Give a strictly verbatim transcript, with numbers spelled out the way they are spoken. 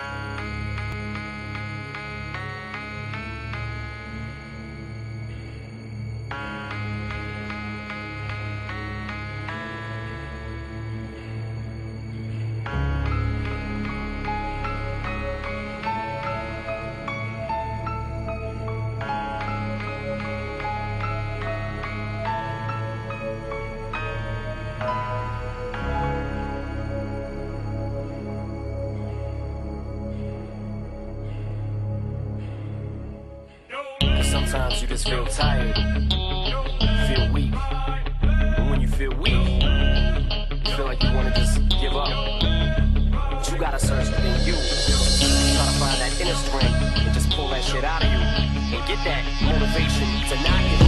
Sometimes you just feel tired, feel weak. And when you feel weak, you feel like you want to just give up. But you gotta search within you. Try to find that inner strength and just pull that shit out of you. And get that motivation to not give